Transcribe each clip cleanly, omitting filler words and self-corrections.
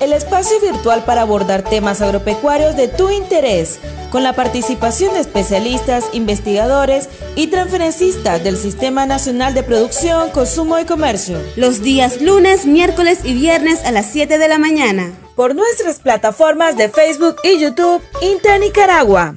el espacio virtual para abordar temas agropecuarios de tu interés, con la participación de especialistas, investigadores y transferencistas del Sistema Nacional de Producción, Consumo y Comercio. Los días lunes, miércoles y viernes a las 7 de la mañana. Por nuestras plataformas de Facebook y YouTube, INTA Nicaragua.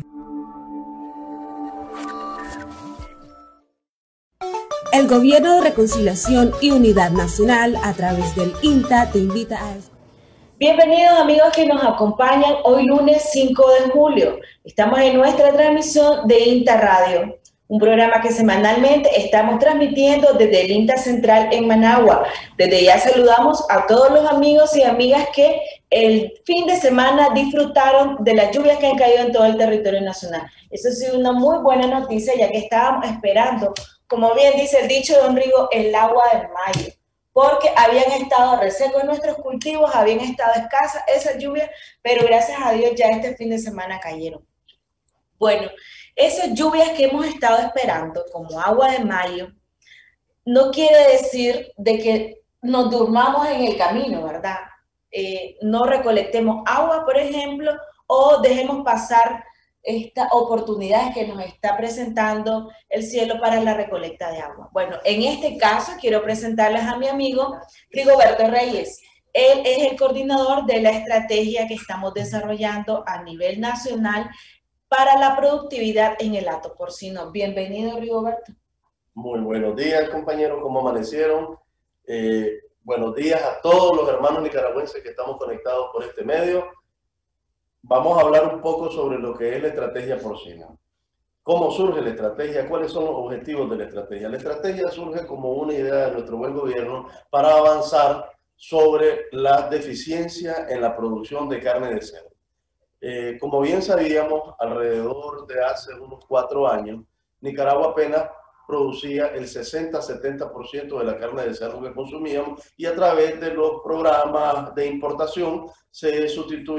El Gobierno de Reconciliación y Unidad Nacional, a través del INTA, te invita a... Bienvenidos amigos que nos acompañan hoy lunes 5 de julio. Estamos en nuestra transmisión de INTA Radio, un programa que semanalmente estamos transmitiendo desde el INTA Central en Managua. Desde ya saludamos a todos los amigos y amigas que el fin de semana disfrutaron de las lluvias que han caído en todo el territorio nacional. Eso ha sido una muy buena noticia, ya que estábamos esperando, como bien dice el dicho de Don Rigo, el agua del mayo, porque habían estado resecos nuestros cultivos, habían estado escasas esas lluvias, pero gracias a Dios ya este fin de semana cayeron. Bueno, esas lluvias que hemos estado esperando, como agua de mayo, no quiere decir de que nos durmamos en el camino, ¿verdad? No recolectemos agua, por ejemplo, o dejemos pasar estas oportunidades que nos está presentando el cielo para la recolecta de agua. Bueno, en este caso quiero presentarles a mi amigo Rigoberto Reyes. Él es el coordinador de la estrategia que estamos desarrollando a nivel nacional para la productividad en el hato porcino. Bienvenido, Rigoberto. Muy buenos días, compañeros. ¿Cómo amanecieron? Buenos días a todos los hermanos nicaragüenses que estamos conectados por este medio. Vamos a hablar un poco sobre lo que es la estrategia porcina. ¿Cómo surge la estrategia? ¿Cuáles son los objetivos de la estrategia? La estrategia surge como una idea de nuestro buen gobierno para avanzar sobre la deficiencia en la producción de carne de cerdo. Como bien sabíamos, alrededor de hace unos 4 años, Nicaragua apenas producía el 60-70% de la carne de cerdo que consumíamos, y a través de los programas de importación se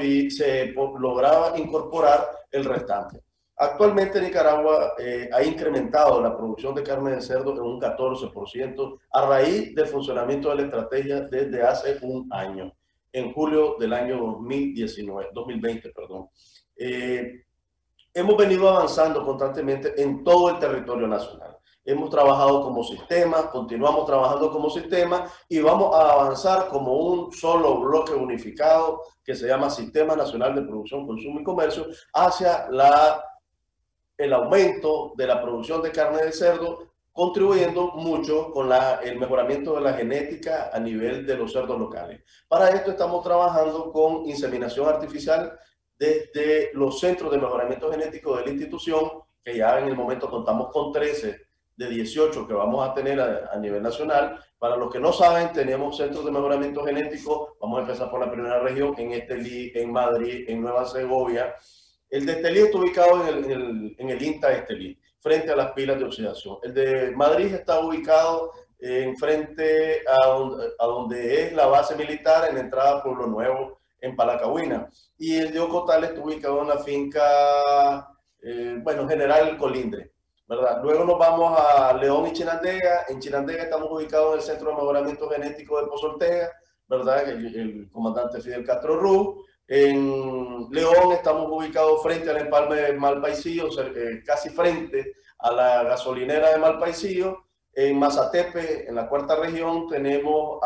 lograba incorporar el restante. Actualmente Nicaragua ha incrementado la producción de carne de cerdo en un 14% a raíz del funcionamiento de la estrategia desde hace un año, en julio del año 2020. Hemos venido avanzando constantemente en todo el territorio nacional. Hemos trabajado como sistema, continuamos trabajando como sistema y vamos a avanzar como un solo bloque unificado que se llama Sistema Nacional de Producción, Consumo y Comercio hacia el aumento de la producción de carne de cerdo, contribuyendo mucho con el mejoramiento de la genética a nivel de los cerdos locales. Para esto estamos trabajando con inseminación artificial desde los centros de mejoramiento genético de la institución, que ya en el momento contamos con 13 de 18 que vamos a tener a nivel nacional. Para los que no saben, tenemos centros de mejoramiento genético. Vamos a empezar por la primera región, en Estelí, en Madrid, en Nueva Segovia. El de Estelí está ubicado en el INTA Estelí, frente a las pilas de oxidación. El de Madrid está ubicado frente a donde es la base militar, en la entrada a Pueblo Nuevo, en Palacahuina. Y el de Ocotal está ubicado en la finca, General Colindre, ¿verdad? Luego nos vamos a León y Chinandega. En Chinandega estamos ubicados en el Centro de Mejoramiento Genético de Pozo Ortega, ¿verdad? El comandante Fidel Castro Ruz. En León estamos ubicados frente al empalme de Malpaisillo, casi frente a la gasolinera de Malpaisillo. En Mazatepe, en la 4ª región, tenemos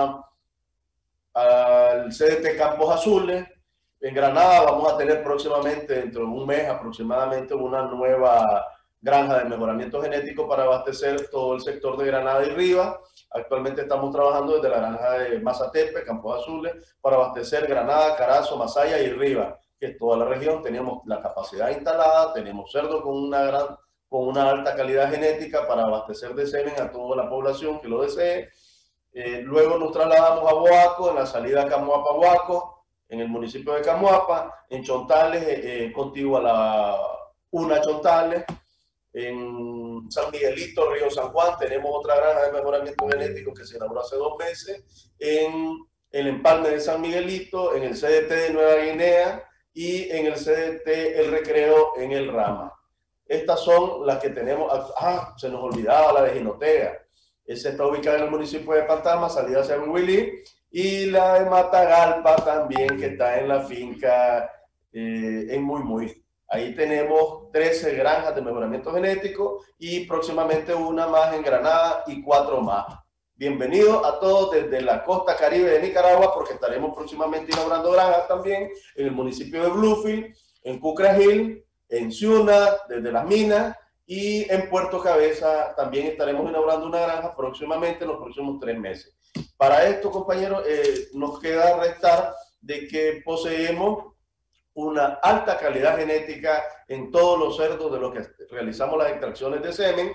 al CDT Campos Azules. En Granada vamos a tener próximamente, dentro de un mes aproximadamente, una nueva granja de mejoramiento genético para abastecer todo el sector de Granada y Rivas. Actualmente estamos trabajando desde la granja de Mazatepe, Campos Azules, para abastecer Granada, Carazo, Masaya y Rivas, que es toda la región. Tenemos la capacidad instalada, tenemos cerdo con una alta calidad genética para abastecer de semen a toda la población que lo desee. Luego nos trasladamos a Boaco, en la salida Camuapa-Boaco, en el municipio de Camuapa. En Chontales, contigua a una Chontales. En San Miguelito, Río San Juan, tenemos otra granja de mejoramiento genético que se inauguró hace 2 meses. En el empalme de San Miguelito, en el CDT de Nueva Guinea y en el CDT El Recreo en el Rama. Estas son las que tenemos. Se nos olvidaba la de Jinotega. Esa está ubicada en el municipio de Pantama, salida hacia Huilí. y la de Matagalpa también, que está en la finca en Muy. Ahí tenemos 13 granjas de mejoramiento genético y próximamente una más en Granada y 4 más. Bienvenidos a todos desde la costa caribe de Nicaragua, porque estaremos próximamente inaugurando granjas también en el municipio de Bluefield, en Cucragil, en Ciuna, desde Las Minas, y en Puerto Cabeza también estaremos inaugurando una granja próximamente en los próximos 3 meses. Para esto, compañeros, nos queda restar de que poseemos una alta calidad genética en todos los cerdos de los que realizamos las extracciones de semen,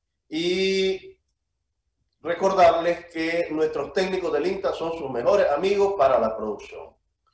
y recordarles que nuestros técnicos del INTA son sus mejores amigos para la producción.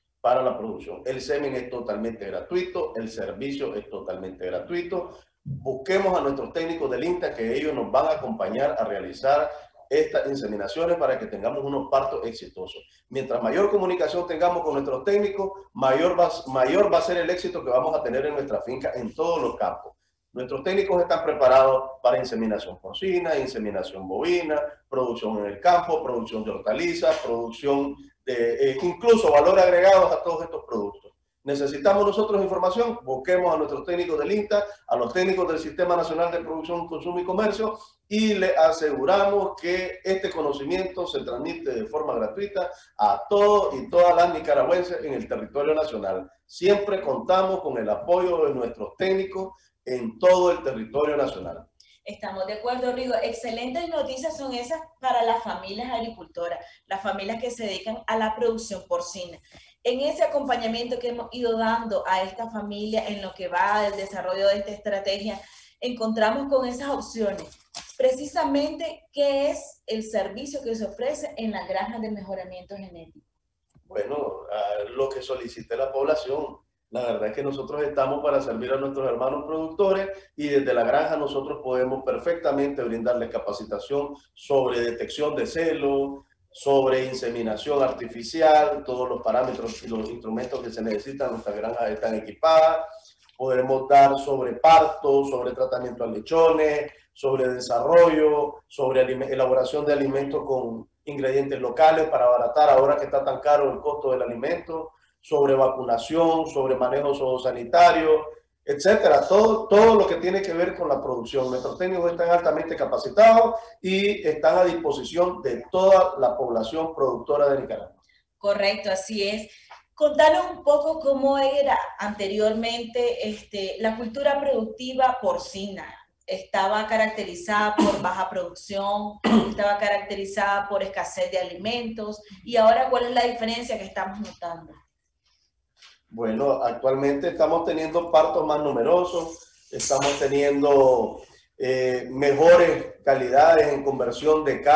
El semen es totalmente gratuito, el servicio es totalmente gratuito. Busquemos a nuestros técnicos del INTA, que ellos nos van a acompañar a realizar estas inseminaciones para que tengamos unos partos exitosos. Mientras mayor comunicación tengamos con nuestros técnicos, mayor va a ser el éxito que vamos a tener en nuestra finca en todos los campos. Nuestros técnicos están preparados para inseminación porcina, inseminación bovina, producción en el campo, producción de hortalizas, producción de incluso valor agregados a todos estos productos. Necesitamos nosotros información, busquemos a nuestros técnicos del INTA, a los técnicos del Sistema Nacional de Producción, Consumo y Comercio, y le aseguramos que este conocimiento se transmite de forma gratuita a todos y todas las nicaragüenses en el territorio nacional. Siempre contamos con el apoyo de nuestros técnicos en todo el territorio nacional. Estamos de acuerdo, Rigo. Excelentes noticias son esas para las familias agricultoras, las familias que se dedican a la producción porcina. En ese acompañamiento que hemos ido dando a esta familia en lo que va del desarrollo de esta estrategia, encontramos con esas opciones. Precisamente, ¿qué es el servicio que se ofrece en las granjas de mejoramiento genético? Bueno, lo que solicite la población. La verdad es que nosotros estamos para servir a nuestros hermanos productores, y desde la granja nosotros podemos perfectamente brindarles capacitación sobre detección de celo, sobre inseminación artificial, todos los parámetros y los instrumentos que se necesitan. Nuestras granjas están equipadas. Podemos dar sobre parto, sobre tratamiento a lechones, sobre desarrollo, sobre elaboración de alimentos con ingredientes locales para abaratar ahora que está tan caro el costo del alimento, sobre vacunación, sobre manejo zoosanitario, etcétera. Todo lo que tiene que ver con la producción. Nuestros técnicos están altamente capacitados y están a disposición de toda la población productora de Nicaragua. Correcto, así es. Contanos un poco cómo era anteriormente la cultura productiva porcina. Estaba caracterizada por baja producción, estaba caracterizada por escasez de alimentos, y ahora, ¿cuál es la diferencia que estamos notando? Bueno, actualmente estamos teniendo partos más numerosos, estamos teniendo mejores calidades en conversión de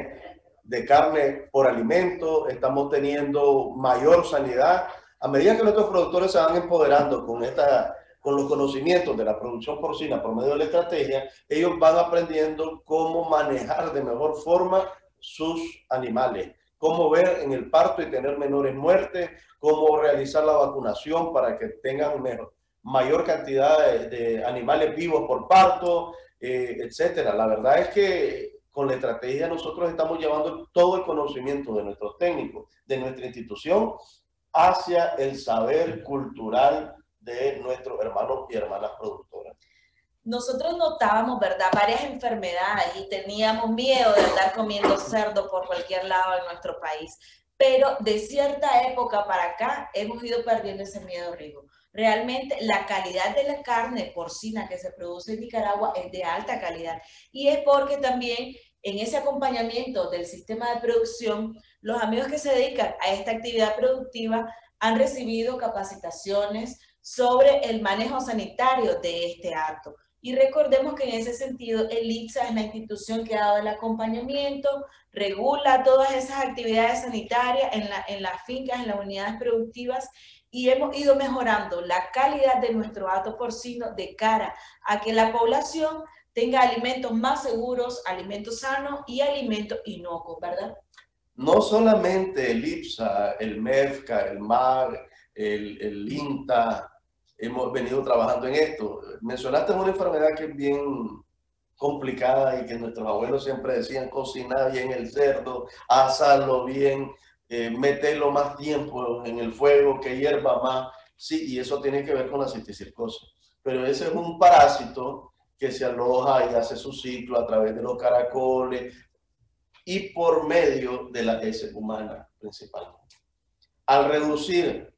carne por alimento, estamos teniendo mayor sanidad. A medida que nuestros productores se van empoderando con los conocimientos de la producción porcina por medio de la estrategia, ellos van aprendiendo cómo manejar de mejor forma sus animales, cómo ver en el parto y tener menores muertes, cómo realizar la vacunación para que tengan mayor cantidad de animales vivos por parto, etcétera. La verdad es que con la estrategia nosotros estamos llevando todo el conocimiento de nuestros técnicos, de nuestra institución, hacia el saber cultural de nuestros hermanos y hermanas productoras. Nosotros notábamos, ¿verdad?, varias enfermedades y teníamos miedo de andar comiendo cerdo por cualquier lado en nuestro país. Pero de cierta época para acá hemos ido perdiendo ese miedo, Rigo. Realmente la calidad de la carne porcina que se produce en Nicaragua es de alta calidad. Y es porque también en ese acompañamiento del sistema de producción, los amigos que se dedican a esta actividad productiva han recibido capacitaciones sobre el manejo sanitario de este acto. Y recordemos que en ese sentido el IPSA es la institución que ha dado el acompañamiento, regula todas esas actividades sanitarias en las fincas, en las unidades productivas, y hemos ido mejorando la calidad de nuestro hato porcino de cara a que la población tenga alimentos más seguros, alimentos sanos y alimentos inocuos, ¿verdad? No solamente el IPSA, el MEFCA, el MAG, el INTA, hemos venido trabajando en esto. Mencionaste una enfermedad que es bien complicada y que nuestros abuelos siempre decían: cocina bien el cerdo, asarlo bien. meterlo más tiempo en el fuego, que hierva más. Sí, y eso tiene que ver con la cisticercosis. Pero ese es un parásito que se aloja y hace su ciclo a través de los caracoles y por medio de la heces humana principalmente. Al reducir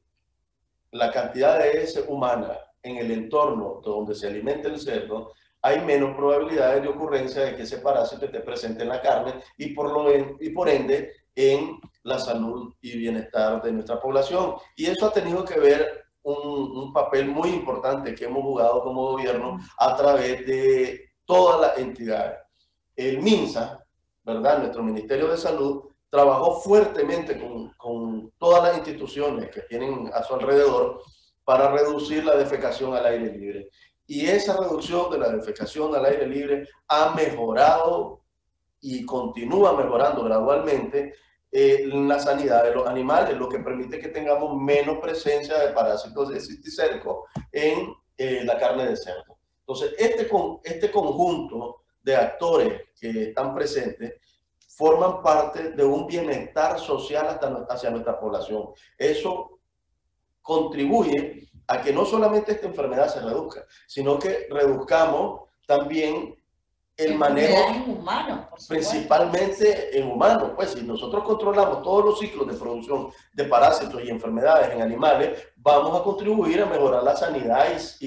la cantidad de heces humana en el entorno donde se alimenta el cerdo, hay menos probabilidades de ocurrencia de que ese parásito esté presente en la carne y por ende en la salud y bienestar de nuestra población. Y eso ha tenido que ver un papel muy importante que hemos jugado como gobierno a través de todas las entidades. El MINSA, ¿verdad? Nuestro Ministerio de Salud trabajó fuertemente con todas las instituciones que tienen a su alrededor para reducir la defecación al aire libre. Y esa reducción de la defecación al aire libre ha mejorado y continúa mejorando gradualmente la sanidad de los animales, lo que permite que tengamos menos presencia de parásitos de cisticerco en la carne de cerdo. Entonces, este conjunto de actores que están presentes forman parte de un bienestar social hacia nuestra población. Eso contribuye a que no solamente esta enfermedad se reduzca, sino que reduzcamos también el manejo en humanos, principalmente en humanos. Pues si nosotros controlamos todos los ciclos de producción de parásitos y enfermedades en animales, vamos a contribuir a mejorar la sanidad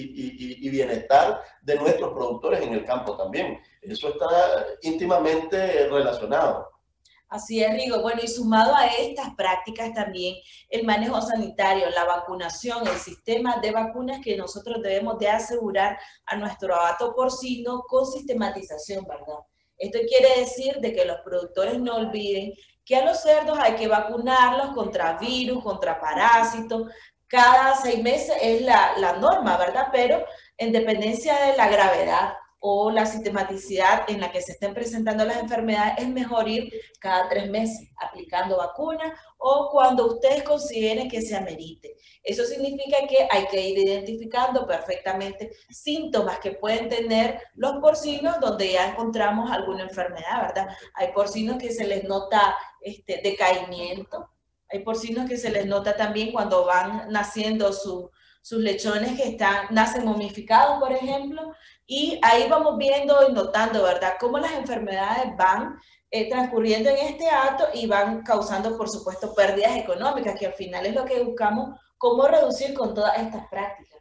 y bienestar de nuestros productores en el campo también. Eso está íntimamente relacionado. Así es, Rigo. Bueno, y sumado a estas prácticas también el manejo sanitario, la vacunación, el sistema de vacunas que nosotros debemos de asegurar a nuestro hato porcino con sistematización, ¿verdad? Esto quiere decir de que los productores no olviden que a los cerdos hay que vacunarlos contra virus, contra parásitos. Cada 6 meses es la norma, ¿verdad? Pero en dependencia de la gravedad o la sistematicidad en la que se estén presentando las enfermedades, es mejor ir cada 3 meses aplicando vacunas o cuando ustedes consideren que se amerite. Eso significa que hay que ir identificando perfectamente síntomas que pueden tener los porcinos donde ya encontramos alguna enfermedad, ¿verdad? Hay porcinos que se les nota decaimiento, hay porcinos que se les nota también cuando van naciendo sus lechones que nacen momificados, por ejemplo, y ahí vamos viendo y notando, ¿verdad?, cómo las enfermedades van transcurriendo en este hato y van causando, por supuesto, pérdidas económicas, que al final es lo que buscamos, cómo reducir con todas estas prácticas.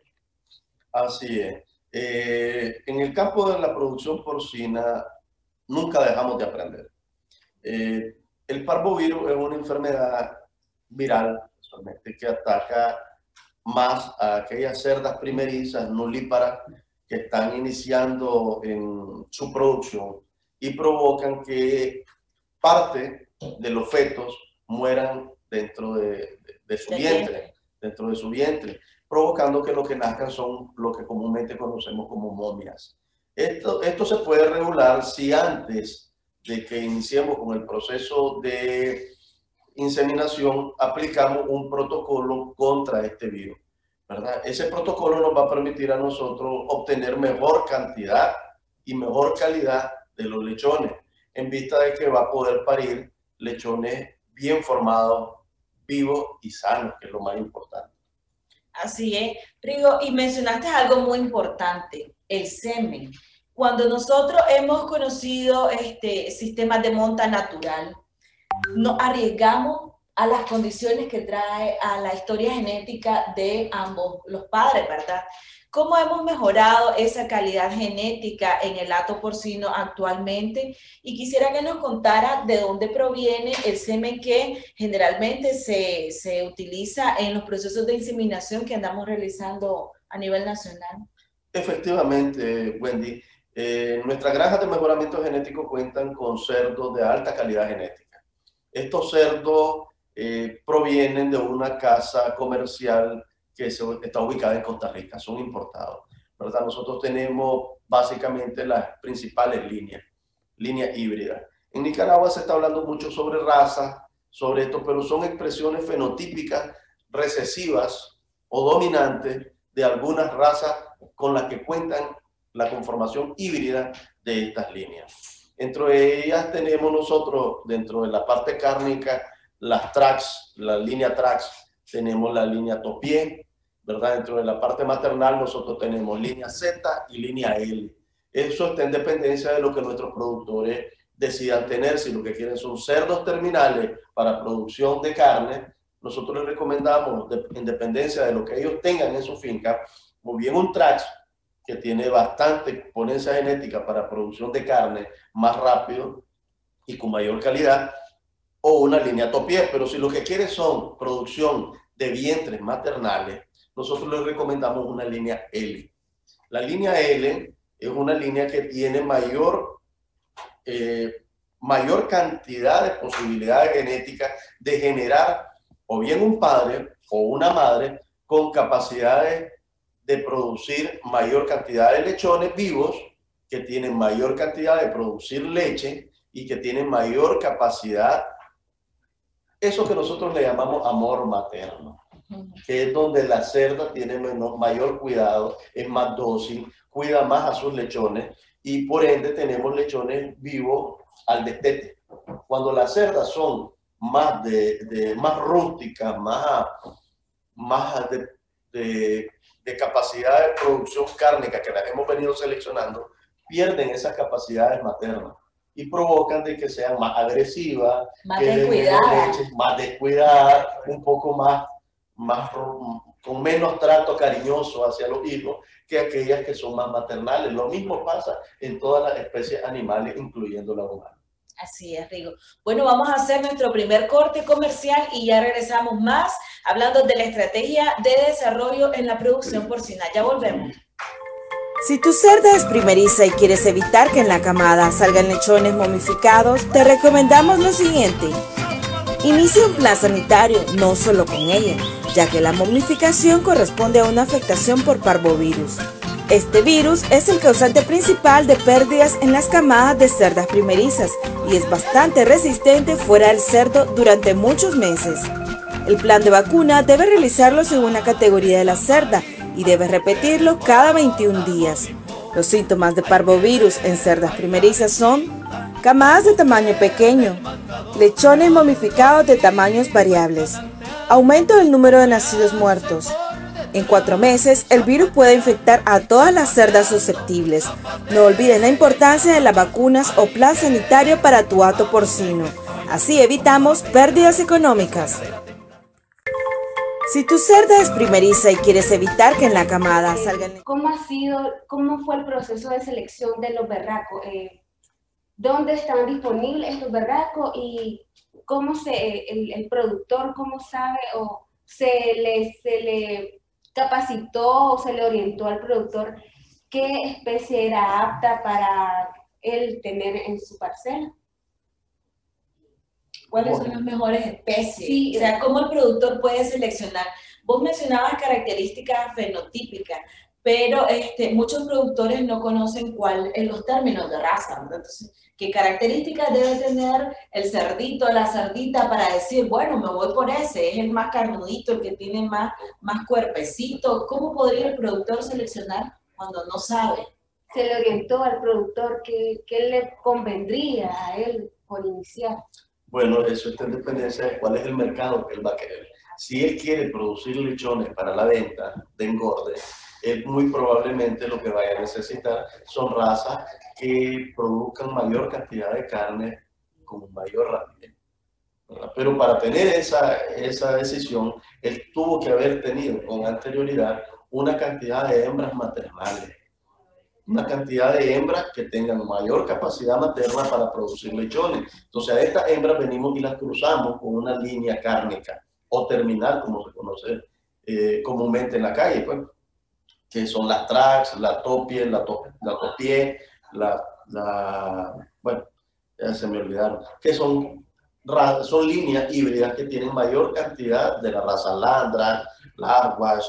Así es. En el campo de la producción porcina, nunca dejamos de aprender. El parvovirus es una enfermedad viral, que ataca más a aquellas cerdas primerizas, nulíparas, que están iniciando en su producción y provocan que parte de los fetos mueran dentro de su vientre, provocando que lo que nazcan son lo que comúnmente conocemos como momias. Esto se puede regular si antes de que iniciemos con el proceso de inseminación aplicamos un protocolo contra este virus, ¿verdad? Ese protocolo nos va a permitir a nosotros obtener mejor cantidad y mejor calidad de los lechones, en vista de que va a poder parir lechones bien formados, vivos y sanos, que es lo más importante. Así es, Rigo, y mencionaste algo muy importante, el semen. Cuando nosotros hemos conocido sistemas de monta natural, nos arriesgamos a las condiciones que trae a la historia genética de ambos los padres, ¿verdad? ¿Cómo hemos mejorado esa calidad genética en el hato porcino actualmente? Y quisiera que nos contara de dónde proviene el semen que generalmente se utiliza en los procesos de inseminación que andamos realizando a nivel nacional. Efectivamente, Wendy, nuestras granjas de mejoramiento genético cuentan con cerdos de alta calidad genética. Estos cerdos provienen de una casa comercial que está ubicada en Costa Rica, son importados, ¿verdad? Nosotros tenemos básicamente las principales líneas híbridas. En Nicaragua se está hablando mucho sobre razas, sobre esto, pero son expresiones fenotípicas recesivas o dominantes de algunas razas con las que cuentan la conformación híbrida de estas líneas. Entre ellas tenemos nosotros, dentro de la parte cárnica, las tracks, la línea tracks, tenemos la línea topié, ¿verdad? Dentro de la parte maternal nosotros tenemos línea Z y línea L. Eso está en dependencia de lo que nuestros productores decidan tener. Si lo que quieren son cerdos terminales para producción de carne, nosotros les recomendamos, en dependencia de lo que ellos tengan en su finca, o bien un tracks que tiene bastante potencia genética para producción de carne más rápido y con mayor calidad, o una línea topié. Pero si lo que quieren son producción de vientres maternales, nosotros les recomendamos una línea L. La línea L es una línea que tiene mayor cantidad de posibilidades genéticas de generar o bien un padre o una madre con capacidades de producir mayor cantidad de lechones vivos, que tienen mayor cantidad de producir leche y que tienen mayor capacidad, eso que nosotros le llamamos amor materno, que es donde la cerda tiene mayor cuidado, es más dócil, cuida más a sus lechones y por ende tenemos lechones vivos al destete. Cuando las cerdas son más más rústicas, más de capacidad de producción cárnica, que las hemos venido seleccionando, pierden esas capacidades maternas y provocan de que sean más agresivas, más descuidadas, un poco más con menos trato cariñoso hacia los hijos que aquellas que son más maternales. Lo mismo pasa en todas las especies animales, incluyendo la humana. Así es, Rigo. Bueno, vamos a hacer nuestro primer corte comercial y ya regresamos más hablando de la estrategia de desarrollo en la producción porcina. Ya volvemos. Si tu cerda es primeriza y quieres evitar que en la camada salgan lechones momificados, te recomendamos lo siguiente. Inicia un plan sanitario, no solo con ella, ya que la momificación corresponde a una afectación por parvovirus. Este virus es el causante principal de pérdidas en las camadas de cerdas primerizas y es bastante resistente fuera del cerdo durante muchos meses. El plan de vacuna debe realizarlo según la categoría de la cerda y debe repetirlo cada 21 días. Los síntomas de parvovirus en cerdas primerizas son camadas de tamaño pequeño, lechones momificados de tamaños variables, aumento del número de nacidos muertos. En 4 meses, el virus puede infectar a todas las cerdas susceptibles. No olvides la importancia de las vacunas o plan sanitario para tu hato porcino. Así evitamos pérdidas económicas. Si tu cerda es primeriza y quieres evitar que en la camada salgan... ¿Cómo fue el proceso de selección de los berracos? ¿Dónde están disponibles estos berracos? ¿Y cómo el productor, cómo sabe o se le capacitó o se le orientó al productor qué especie era apta para él tener en su parcela? ¿Cuáles son las mejores especies? Sí, o sea, ¿cómo el productor puede seleccionar? Vos mencionabas características fenotípicas, pero muchos productores no conocen los términos de raza, ¿verdad? Entonces, ¿qué características debe tener el cerdito, la cerdita para decir, bueno, me voy por ese, es el más carnudito, el que tiene más cuerpecito? ¿Cómo podría el productor seleccionar cuando no sabe? Se le orientó al productor qué le convendría a él por iniciar. Bueno, eso está en dependencia de cuál es el mercado que él va a querer. Si él quiere producir lechones para la venta de engorde, él muy probablemente lo que vaya a necesitar son razas que produzcan mayor cantidad de carne con mayor rapidez, ¿verdad? Pero para tener esa decisión, él tuvo que haber tenido con anterioridad una cantidad de hembras maternales, una cantidad de hembras que tengan mayor capacidad materna para producir lechones. Entonces a estas hembras venimos y las cruzamos con una línea cárnica o terminal, como se conoce comúnmente en la calle, pues, que son las tracks, la topié, bueno, ya se me olvidaron, que son líneas híbridas que tienen mayor cantidad de la raza Landra, Larguas,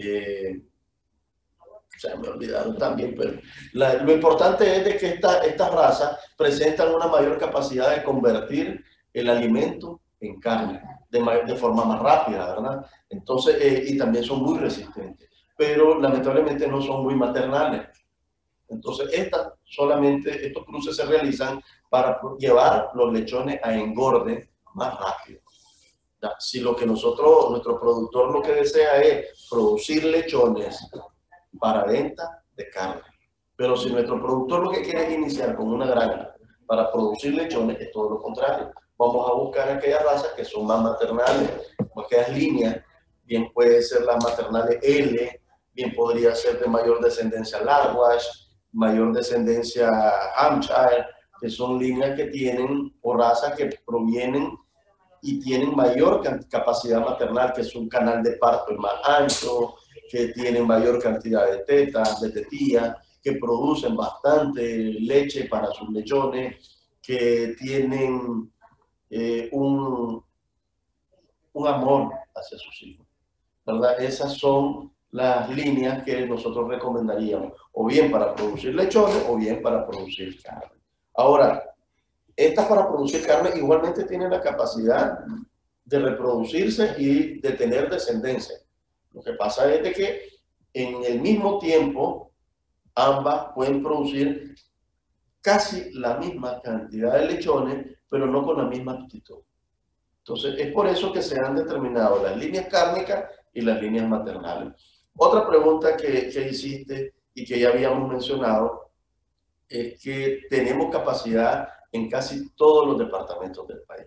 se me olvidaron también, pero lo importante es de que estas razas presentan una mayor capacidad de convertir el alimento en carne de forma más rápida, ¿verdad? Entonces, y también son muy resistentes, pero lamentablemente no son muy maternales. Entonces, estos cruces se realizan para llevar los lechones a engorde más rápido. Ya, si lo que nuestro productor lo que desea es producir lechones para venta de carne, pero si nuestro productor lo que quiere es iniciar con una granja para producir lechones, es todo lo contrario. Vamos a buscar aquellas razas que son más maternales, aquellas líneas, bien puede ser las maternales L, bien podría ser de mayor descendencia Larwash, mayor descendencia Hampshire, que son líneas que tienen o razas que provienen y tienen mayor capacidad maternal, que es un canal de parto más ancho, que tienen mayor cantidad de tetas, de tetillas, que producen bastante leche para sus lechones, que tienen un amor hacia sus hijos, ¿verdad? Esas son las líneas que nosotros recomendaríamos, o bien para producir lechones, o bien para producir carne. Ahora, estas para producir carne igualmente tienen la capacidad de reproducirse y de tener descendencia. Lo que pasa es de que en el mismo tiempo ambas pueden producir casi la misma cantidad de lechones, pero no con la misma aptitud. Entonces, es por eso que se han determinado las líneas cárnicas y las líneas maternales. Otra pregunta que hiciste y que ya habíamos mencionado es que tenemos capacidad en casi todos los departamentos del país.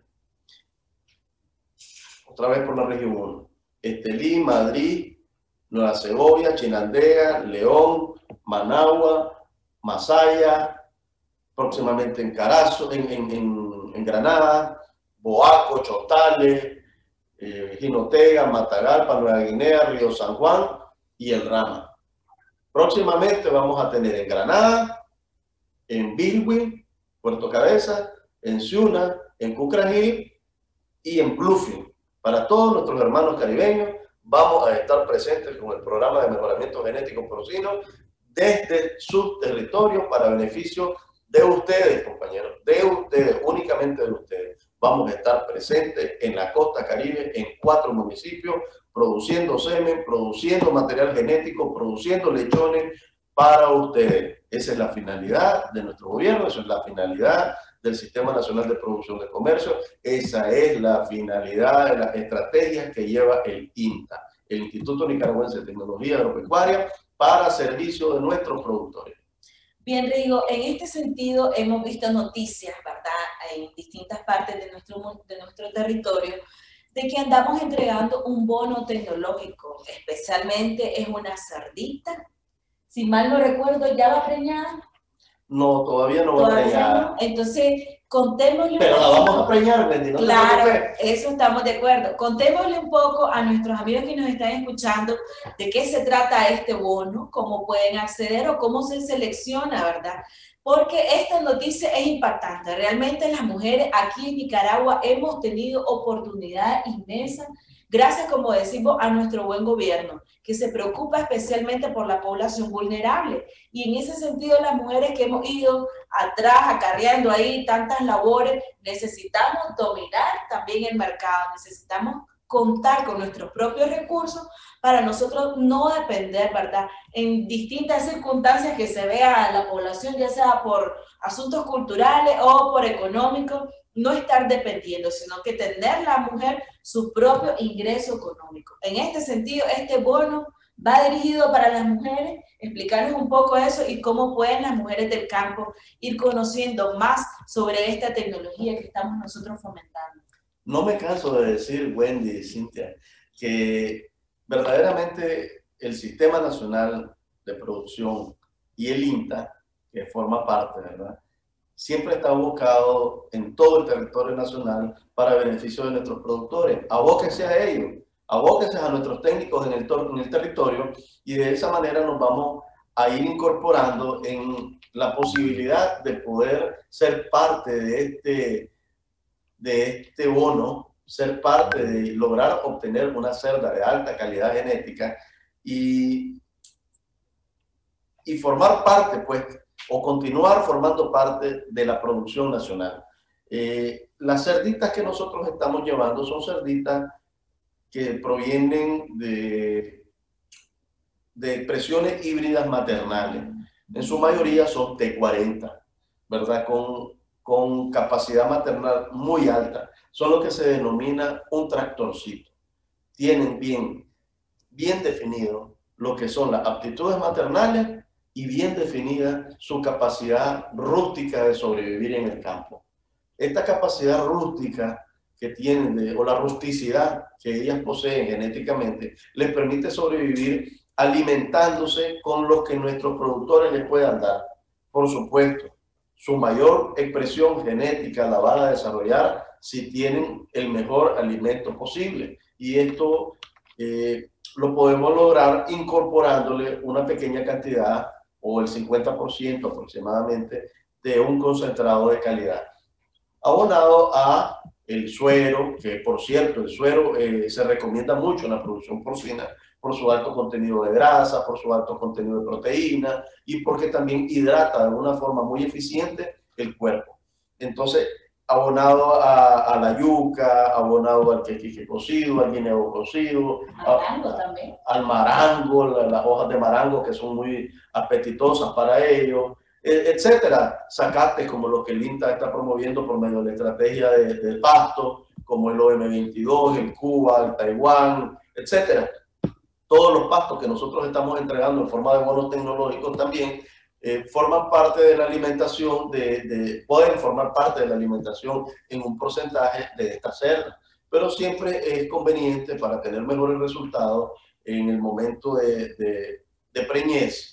Otra vez por la región 1. Estelí, Madrid, Nueva Segovia, Chinandega, León, Managua, Masaya, próximamente en Carazo, en Granada, Boaco, Chotales, Jinotega, Matagalpa, Nueva Guinea, Río San Juan y El Rama. Próximamente vamos a tener en Granada, en Bilwi, Puerto Cabeza, en Ciuna, en Cucragil y en Bluefield. Para todos nuestros hermanos caribeños vamos a estar presentes con el programa de mejoramiento genético porcino desde su territorio para beneficio de ustedes, compañeros, de ustedes, únicamente de ustedes. Vamos a estar presentes en la costa caribe en 4 municipios, produciendo semen, produciendo material genético, produciendo lechones para ustedes. Esa es la finalidad de nuestro gobierno, esa es la finalidad del Sistema Nacional de Producción de Comercio, esa es la finalidad de las estrategias que lleva el INTA, el Instituto Nicaragüense de Tecnología Agropecuaria, para servicio de nuestros productores. Bien, Rigo, en este sentido hemos visto noticias, ¿verdad?, en distintas partes de nuestro territorio, de que andamos entregando un bono tecnológico, especialmente es una cerdita. Si mal no recuerdo, ¿ya va preñada? No, todavía no va preñada. No. Entonces, contémosle... Pero la vamos a preñar, Wendy, no claro, eso estamos de acuerdo. Contémosle un poco a nuestros amigos que nos están escuchando de qué se trata este bono, cómo pueden acceder o cómo se selecciona, ¿verdad? Porque esta noticia es impactante. Realmente las mujeres aquí en Nicaragua hemos tenido oportunidades inmensas gracias, como decimos, a nuestro buen gobierno, que se preocupa especialmente por la población vulnerable. Y en ese sentido, las mujeres que hemos ido atrás, acarreando ahí tantas labores, necesitamos dominar también el mercado, necesitamos contar con nuestros propios recursos para nosotros no depender, ¿verdad?, en distintas circunstancias que se vea a la población, ya sea por asuntos culturales o por económicos, no estar dependiendo, sino que tener la mujer su propio ingreso económico. En este sentido, este bono va dirigido para las mujeres, explicarles un poco eso y cómo pueden las mujeres del campo ir conociendo más sobre esta tecnología que estamos nosotros fomentando. No me canso de decir, Wendy y Cintia, que verdaderamente el Sistema Nacional de Producción y el INTA, que forma parte, ¿verdad?, siempre está buscado en todo el territorio nacional para beneficio de nuestros productores. Abóquense a ellos, abóquense a nuestros técnicos en el territorio y de esa manera nos vamos a ir incorporando en la posibilidad de poder ser parte de este bono, ser parte de lograr obtener una cerda de alta calidad genética y formar parte, pues, o continuar formando parte de la producción nacional. Las cerditas que nosotros estamos llevando son cerditas que provienen de expresiones híbridas maternales. En su mayoría son T40, ¿verdad? con capacidad maternal muy alta, son lo que se denomina un tractorcito. Tienen bien definido lo que son las aptitudes maternales y bien definida su capacidad rústica de sobrevivir en el campo. Esta capacidad rústica que tienen, o la rusticidad que ellas poseen genéticamente, les permite sobrevivir alimentándose con los que nuestros productores les puedan dar. Por supuesto, su mayor expresión genética la van a desarrollar si tienen el mejor alimento posible. Y esto lo podemos lograr incorporándole una pequeña cantidad, o el 50% aproximadamente, de un concentrado de calidad, abonado a el suero, que por cierto, el suero se recomienda mucho en la producción porcina por su alto contenido de grasa, por su alto contenido de proteína y porque también hidrata de una forma muy eficiente el cuerpo. Entonces, abonado a la yuca, abonado al quequique cocido, al guineo cocido, al marango, las hojas de marango que son muy apetitosas para ellos, etcétera. Zacates como lo que el INTA está promoviendo por medio de la estrategia del pasto, como el OM22, el Cuba, el Taiwán, etcétera. Todos los pastos que nosotros estamos entregando en forma de bonos tecnológicos también forman parte de la alimentación, pueden formar parte de la alimentación en un porcentaje de esta cerda, pero siempre es conveniente para tener mejores resultados en el momento de preñez,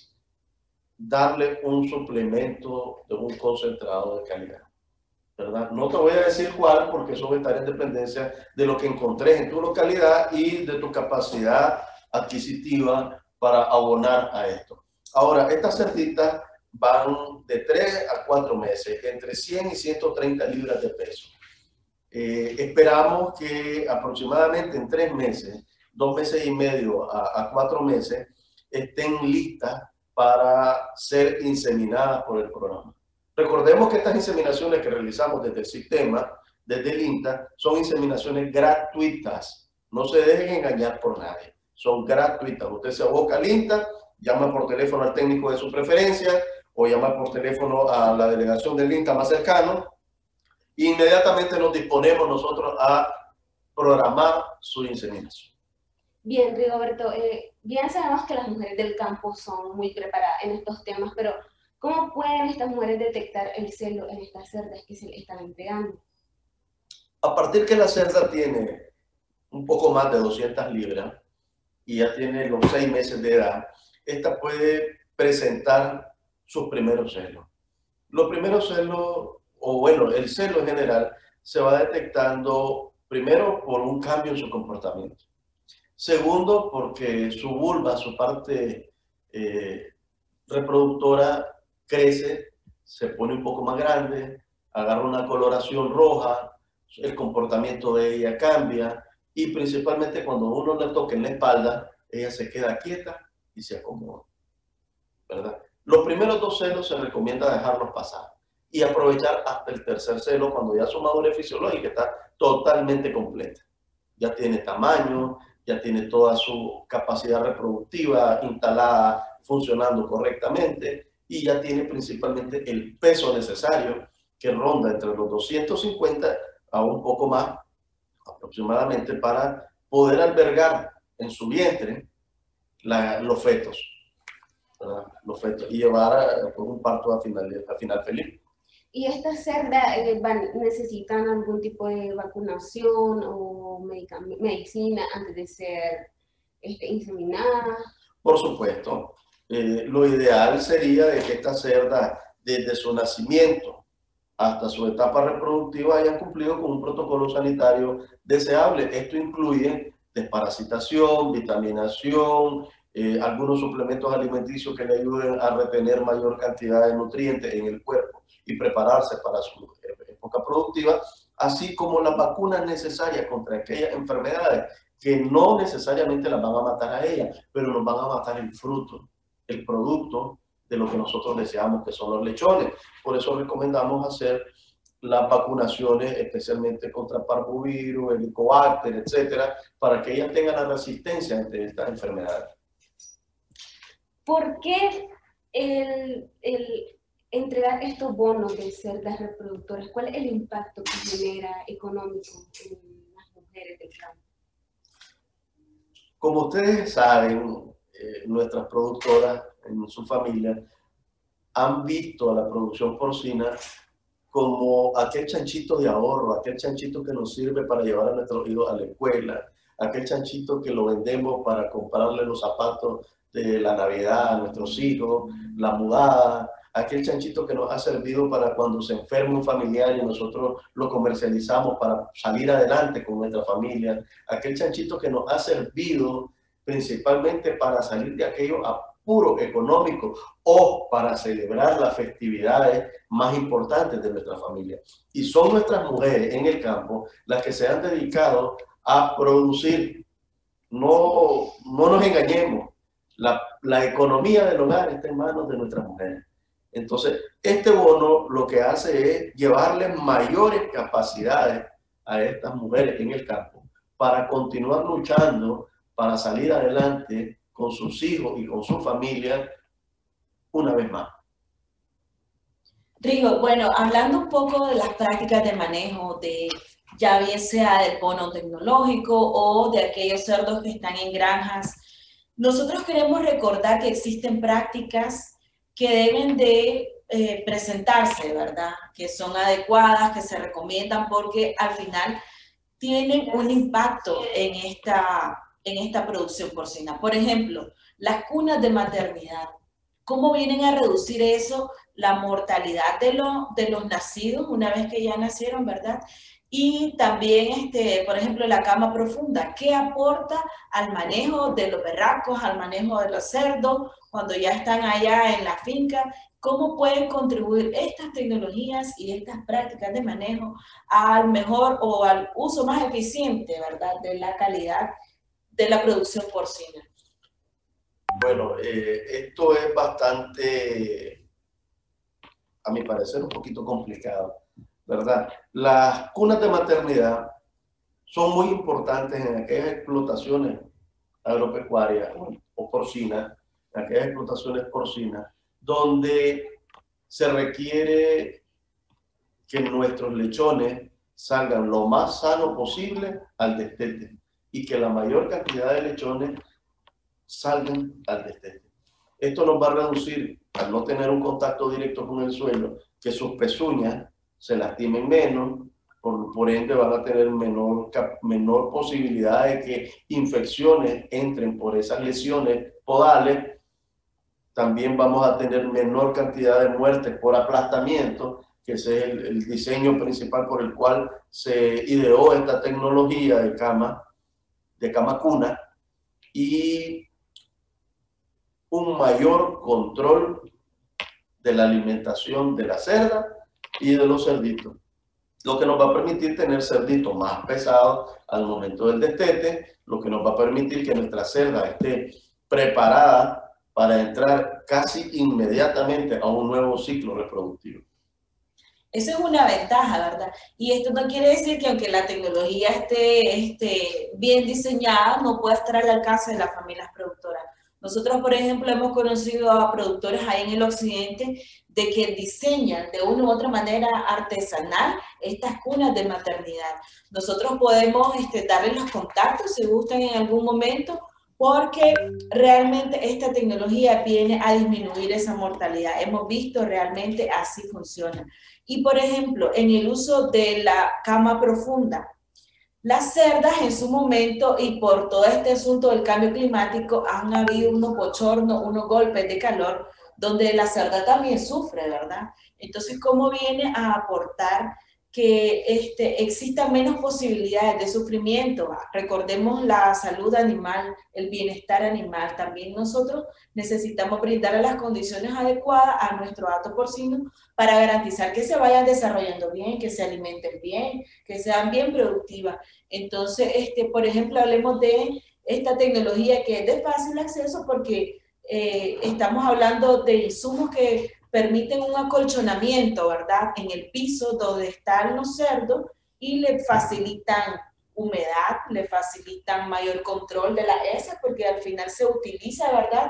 darle un suplemento de un concentrado de calidad, ¿verdad? No te voy a decir cuál, porque eso va a estar en dependencia de lo que encontres en tu localidad y de tu capacidad adquisitiva para abonar a esto. Ahora, estas cerditas van de 3 a 4 meses, entre 100 y 130 libras de peso. Esperamos que aproximadamente en 3 meses, 2 meses y medio a 4 meses, estén listas para ser inseminadas por el programa. Recordemos que estas inseminaciones que realizamos desde el sistema, desde el INTA, son inseminaciones gratuitas. No se dejen engañar por nadie. Son gratuitas. Usted se aboca al INTA, llama por teléfono al técnico de su preferencia o llama por teléfono a la delegación del INTA más cercano e inmediatamente nos disponemos nosotros a programar su inseminación. Bien, Rigoberto, bien sabemos que las mujeres del campo son muy preparadas en estos temas, pero ¿cómo pueden estas mujeres detectar el celo en estas cerdas que se les están entregando? A partir que la cerda tiene un poco más de 200 libras y ya tiene los 6 meses de edad, esta puede presentar sus primeros celos. Los primeros celos, o bueno, el celo en general, se va detectando primero por un cambio en su comportamiento. Segundo, porque su vulva, su parte reproductora, crece, se pone un poco más grande, agarra una coloración roja, el comportamiento de ella cambia y principalmente cuando uno le toca en la espalda, ella se queda quieta y se acomoda, ¿verdad? Los primeros 2 celos se recomienda dejarlos pasar y aprovechar hasta el tercer celo cuando ya su madurez fisiológica está totalmente completa. Ya tiene tamaño, ya tiene toda su capacidad reproductiva instalada, funcionando correctamente y ya tiene principalmente el peso necesario que ronda entre los 250 a un poco más aproximadamente para poder albergar en su vientre los fetos, ¿verdad? Los fetos y llevar un parto a final feliz. ¿Y estas cerdas necesitan algún tipo de vacunación o medicina antes de ser inseminadas? Por supuesto. Lo ideal sería de que estas cerdas, desde su nacimiento hasta su etapa reproductiva, hayan cumplido con un protocolo sanitario deseable. Esto incluye desparasitación, vitaminación, algunos suplementos alimenticios que le ayuden a retener mayor cantidad de nutrientes en el cuerpo y prepararse para su época productiva, así como las vacunas necesarias contra aquellas enfermedades que no necesariamente las van a matar a ellas, pero nos van a matar el fruto, el producto de lo que nosotros deseamos, que son los lechones. Por eso recomendamos hacer las vacunaciones, especialmente contra parvovirus, helicobacter, etcétera, para que ellas tengan la resistencia ante estas enfermedades. ¿Por qué entregar estos bonos de cerdas reproductoras, ¿cuál es el impacto que genera económico en las mujeres del campo? Como ustedes saben, nuestras productoras en su familia han visto a la producción porcina como aquel chanchito de ahorro, aquel chanchito que nos sirve para llevar a nuestros hijos a la escuela, aquel chanchito que lo vendemos para comprarle los zapatos de la Navidad a nuestros hijos, la mudada, aquel chanchito que nos ha servido para cuando se enferma un familiar y nosotros lo comercializamos para salir adelante con nuestra familia, aquel chanchito que nos ha servido principalmente para salir de aquello apuro económico o para celebrar las festividades más importantes de nuestra familia. Y son nuestras mujeres en el campo las que se han dedicado a producir. No nos engañemos, la economía del hogar está en manos de nuestras mujeres. Entonces, este bono lo que hace es llevarles mayores capacidades a estas mujeres en el campo para continuar luchando, para salir adelante con sus hijos y con su familia una vez más. Rigo, bueno, hablando un poco de las prácticas de manejo, ya bien sea del bono tecnológico o de aquellos cerdos que están en granjas, nosotros queremos recordar que existen prácticas que deben de presentarse, ¿verdad? Que son adecuadas, que se recomiendan porque al final tienen un impacto en esta producción porcina. Por ejemplo, las cunas de maternidad. ¿Cómo vienen a reducir eso? La mortalidad de los nacidos una vez que ya nacieron, ¿verdad? Y también, por ejemplo, la cama profunda. ¿Qué aporta al manejo de los berracos, al manejo de los cerdos, cuando ya están allá en la finca? ¿Cómo pueden contribuir estas tecnologías y estas prácticas de manejo al mejor o al uso más eficiente, ¿verdad?, de la calidad de la producción porcina? Bueno, esto es bastante, a mi parecer, un poquito complicado, ¿verdad? Las cunas de maternidad son muy importantes en aquellas explotaciones agropecuarias o porcinas, en aquellas explotaciones porcinas, donde se requiere que nuestros lechones salgan lo más sano posible al destete y que la mayor cantidad de lechones salgan al destete. Esto nos va a reducir, al no tener un contacto directo con el suelo, que sus pezuñas se lastimen menos, por ende van a tener menor posibilidad de que infecciones entren por esas lesiones podales. También vamos a tener menor cantidad de muertes por aplastamiento, que ese es el diseño principal por el cual se ideó esta tecnología de cama cuna, y un mayor control de la alimentación de la cerda y de los cerditos, lo que nos va a permitir tener cerditos más pesados al momento del destete, lo que nos va a permitir que nuestra cerda esté preparada para entrar casi inmediatamente a un nuevo ciclo reproductivo. Eso es una ventaja, ¿verdad? Y esto no quiere decir que aunque la tecnología esté bien diseñada, no pueda estar al alcance de las familias productoras. Nosotros, por ejemplo, hemos conocido a productores ahí en el occidente de que diseñan de una u otra manera artesanal estas cunas de maternidad. Nosotros podemos darles los contactos si gustan en algún momento, porque realmente esta tecnología viene a disminuir esa mortalidad. Hemos visto realmente así funciona. Y por ejemplo, en el uso de la cama profunda, las cerdas en su momento y por todo este asunto del cambio climático han habido unos bochornos, unos golpes de calor donde la cerda también sufre, ¿verdad? Entonces, ¿cómo viene a aportar que existan menos posibilidades de sufrimiento? Recordemos la salud animal, el bienestar animal. También nosotros necesitamos brindar las condiciones adecuadas a nuestro hato porcino para garantizar que se vayan desarrollando bien, que se alimenten bien, que sean bien productivas. Entonces, por ejemplo, hablemos de esta tecnología que es de fácil acceso porque estamos hablando de insumos que permiten un acolchonamiento, ¿verdad?, en el piso donde están los cerdos y le facilitan humedad, le facilitan mayor control de la heces, porque al final se utiliza, ¿verdad?,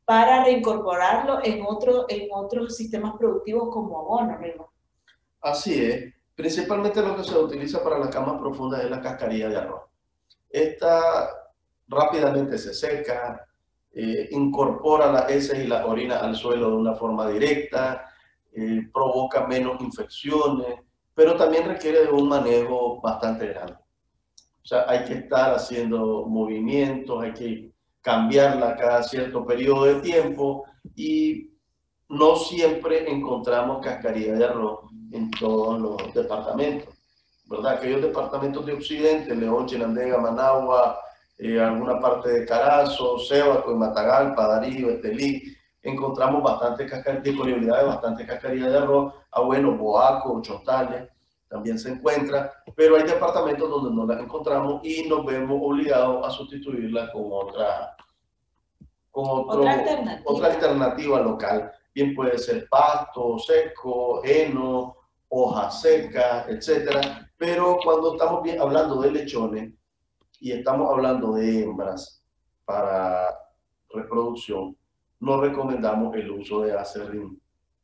para reincorporarlo en otros sistemas productivos como abono, Rigo. Así es. Principalmente lo que se utiliza para las camas profundas es la cascarilla de arroz. Esta rápidamente se seca, incorpora las heces y las orinas al suelo de una forma directa, provoca menos infecciones, pero también requiere de un manejo bastante grande. O sea, hay que estar haciendo movimientos, hay que cambiarla cada cierto periodo de tiempo y no siempre encontramos cascarilla de arroz en todos los departamentos, ¿verdad? Aquellos departamentos de Occidente, León, Chinandega, Managua, alguna parte de Carazo, Sébaco, Matagalpa, Darío, Estelí, encontramos bastante disponibilidad de bastante cascarilla de arroz, bueno, Boaco, Chontales, también se encuentra, pero hay departamentos donde no las encontramos y nos vemos obligados a sustituirla con otra alternativa local. Bien puede ser pasto seco, heno, hoja seca, etcétera. Pero cuando estamos hablando de lechones y estamos hablando de hembras para reproducción, no recomendamos el uso de aserrín.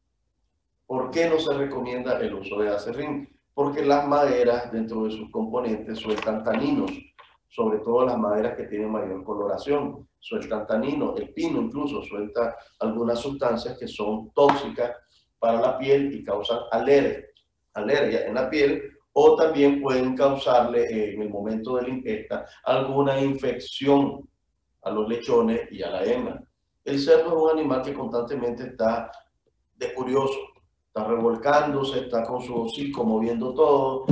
¿Por qué no se recomienda el uso de aserrín? Porque las maderas dentro de sus componentes sueltan taninos, sobre todo las maderas que tienen mayor coloración, sueltan taninos, el pino incluso suelta algunas sustancias que son tóxicas para la piel y causan alergia en la piel, o también pueden causarle en el momento de la ingesta alguna infección a los lechones y a la hembra. El cerdo es un animal que constantemente está de curioso, está revolcándose, está con su hocico moviendo todo,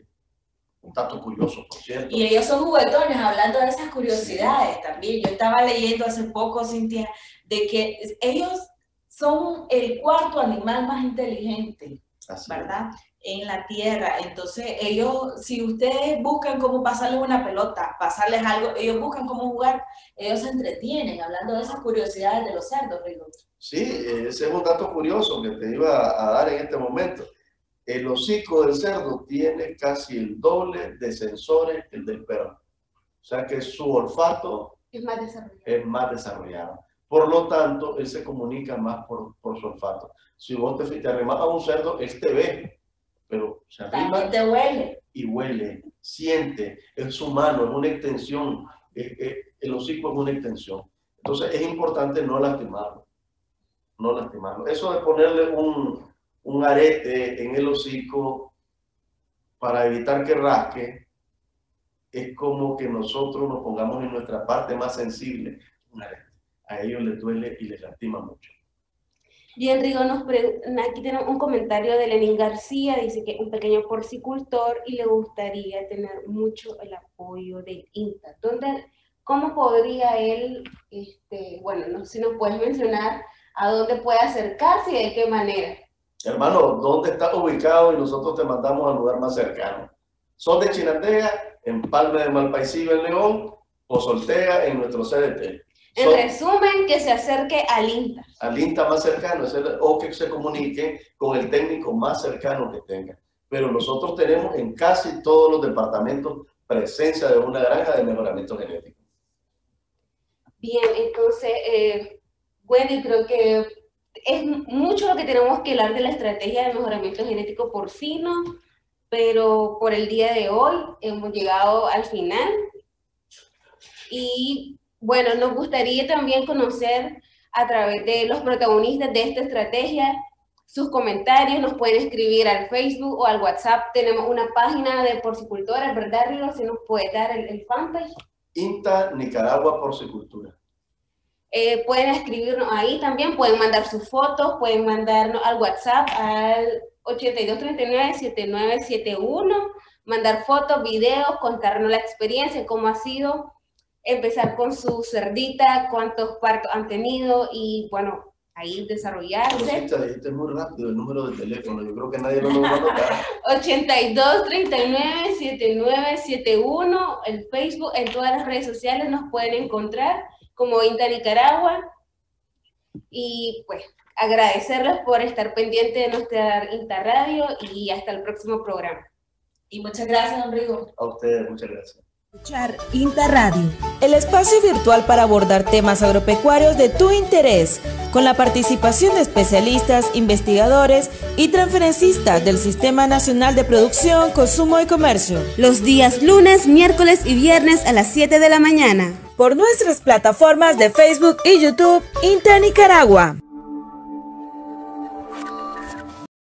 un dato curioso, por cierto. Y ellos son juguetones, hablando de esas curiosidades también. Yo estaba leyendo hace poco, Cintia, de que ellos son el cuarto animal más inteligente, ¿verdad? En la tierra. Entonces ellos, si ustedes buscan cómo pasarles una pelota, pasarles algo, ellos buscan cómo jugar, ellos se entretienen, hablando de esas curiosidades de los cerdos, Rigo. Sí, ese es un dato curioso que te iba a dar en este momento. El hocico del cerdo tiene casi el doble de sensores que el del perro. O sea que su olfato es más desarrollado. Por lo tanto, él se comunica más por su olfato. Si vos te arrimas a un cerdo, él te ve, pero se arrima te huele. Y huele, siente, es humano, es una extensión, el hocico es una extensión. Entonces es importante no lastimarlo, no lastimarlo. Eso de ponerle un arete en el hocico para evitar que rasque, es como que nosotros nos pongamos en nuestra parte más sensible un arete. A ellos les duele y les lastima mucho. Bien, Rigo, aquí tenemos un comentario de Lenín García, dice que es un pequeño porcicultor y le gustaría tener mucho el apoyo del INTA. ¿Cómo podría él, bueno, no sé si nos puedes mencionar a dónde puede acercarse y de qué manera? Hermano, ¿dónde estás ubicado? Y nosotros te mandamos al lugar más cercano. Son de Chinandega, en Palma de Malpaisillo, en León, o Soltega, en nuestro CDT. En resumen, que se acerque al INTA. Al INTA más cercano, o que se comunique con el técnico más cercano que tenga. Pero nosotros tenemos en casi todos los departamentos presencia de una granja de mejoramiento genético. Bien, entonces, bueno, y creo que es mucho lo que tenemos que hablar de la estrategia de mejoramiento genético porcino, pero por el día de hoy hemos llegado al final. Y bueno, nos gustaría también conocer a través de los protagonistas de esta estrategia sus comentarios. Nos pueden escribir al Facebook o al WhatsApp. Tenemos una página de porcicultores, ¿verdad, Rigo? Si nos puede dar el fanpage. INTA Nicaragua Porcicultura. Pueden escribirnos ahí también, pueden mandar sus fotos, pueden mandarnos al WhatsApp al 8239-7971, mandar fotos, videos, contarnos la experiencia, cómo ha sido empezar con su cerdita, cuántos partos han tenido y bueno, ahí desarrollarse. Dijiste muy rápido el número de teléfono, yo creo que nadie lo va a notar. 8239-7971, el Facebook, en todas las redes sociales nos pueden encontrar como INTA Nicaragua. Y pues agradecerles por estar pendientes de nuestra INTA Radio y hasta el próximo programa. Y muchas gracias, don Rigo. A ustedes, muchas gracias. Escuchar Interradio, el espacio virtual para abordar temas agropecuarios de tu interés, con la participación de especialistas, investigadores y transferencistas del Sistema Nacional de Producción, Consumo y Comercio. Los días lunes, miércoles y viernes a las 7 de la mañana. Por nuestras plataformas de Facebook y YouTube, Inter Nicaragua.